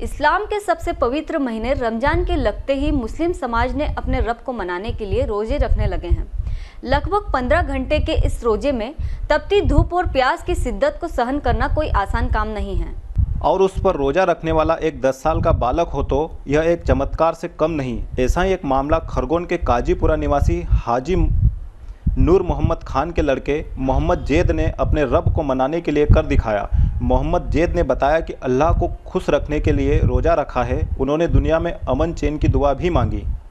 इस्लाम के सबसे पवित्र महीने रमजान के लगते ही मुस्लिम समाज ने अपने रब को मनाने के लिए रोजे रखने लगे हैं। लगभग 15 घंटे के इस रोजे में तपती धूप और प्यास की शिद्दत को सहन करना कोई आसान काम नहीं है। और उस पर रोज़ा रखने वाला एक 10 साल का बालक हो तो यह एक चमत्कार से कम नहीं। ऐसा ही एक मामला खरगोन के काजीपुरा निवासी हाजी नूर मोहम्मद खान के लड़के मोहम्मद जैद ने अपने रब को मनाने के लिए कर दिखाया। मोहम्मद जैद ने बताया कि अल्लाह को खुश रखने के लिए रोज़ा रखा है। उन्होंने दुनिया में अमन चैन की दुआ भी मांगी।